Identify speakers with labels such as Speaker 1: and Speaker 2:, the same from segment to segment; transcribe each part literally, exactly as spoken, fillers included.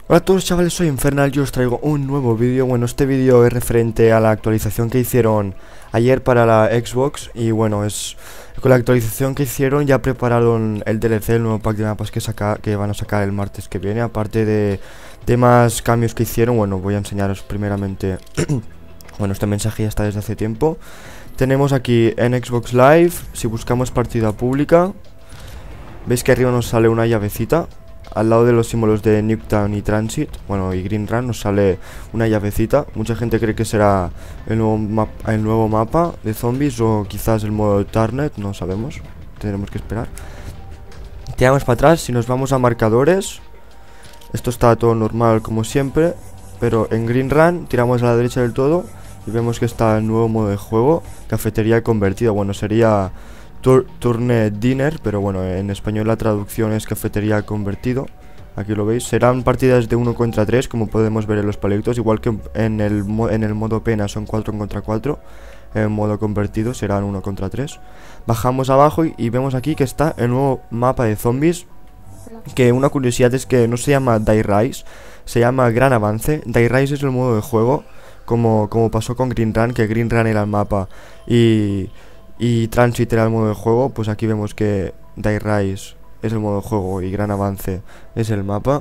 Speaker 1: Hola a todos chavales, soy Infernal, yo os traigo un nuevo vídeo. Bueno, este vídeo es referente a la actualización que hicieron ayer para la Xbox. Y bueno, es con la actualización que hicieron ya prepararon el D L C, el nuevo pack de mapas que, saca, que van a sacar el martes que viene. Aparte de temas, cambios que hicieron, bueno, voy a enseñaros primeramente. Bueno, este mensaje ya está desde hace tiempo. Tenemos aquí en Xbox Live, si buscamos partida pública, veis que arriba nos sale una llavecita. Al lado de los símbolos de Nuketown y Transit, bueno, y Green Run, nos sale una llavecita. Mucha gente cree que será el nuevo, map el nuevo mapa de zombies o quizás el modo Tarnet, no sabemos. Tendremos que esperar. Tiramos para atrás, si nos vamos a marcadores, esto está todo normal como siempre, pero en Green Run tiramos a la derecha del todo y vemos que está el nuevo modo de juego, cafetería convertida. Bueno, sería Tur Turne Dinner, pero bueno, en español la traducción es cafetería convertido. Aquí lo veis, serán partidas de uno contra tres, como podemos ver en los palitos. Igual que en el, en el modo pena son cuatro contra cuatro, en modo convertido serán uno contra tres. Bajamos abajo y, y vemos aquí que está el nuevo mapa de zombies. Que una curiosidad es que no se llama Die Rise, se llama Gran Avance. Die Rise es el modo de juego, como, como pasó con Green Run, que Green Run era el mapa y... y Transit era el modo de juego. Pues aquí vemos que Die Rise es el modo de juego y Gran Avance es el mapa.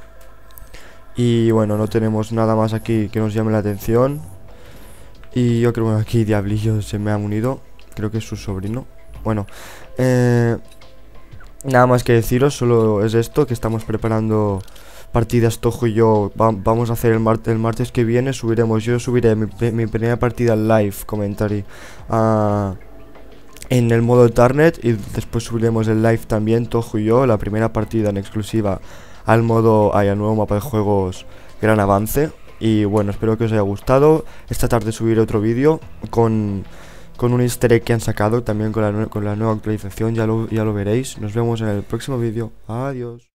Speaker 1: Y bueno, no tenemos nada más aquí que nos llame la atención. Y yo creo que aquí Diablillo se me ha unido, creo que es su sobrino. Bueno, eh, nada más que deciros, solo es esto, que estamos preparando partidas. Tojo y yo va, vamos a hacer el, mar el martes que viene, subiremos, yo subiré mi, mi primera partida live commentary a... Uh, en el modo Tarnet, y después subiremos el live también, Tojo y yo, la primera partida en exclusiva al modo, ay, al nuevo mapa de juegos Gran Avance. Y bueno, espero que os haya gustado. Esta tarde subiré otro vídeo con, con un easter egg que han sacado, también con la, con la nueva actualización, ya lo, ya lo veréis. Nos vemos en el próximo vídeo, adiós.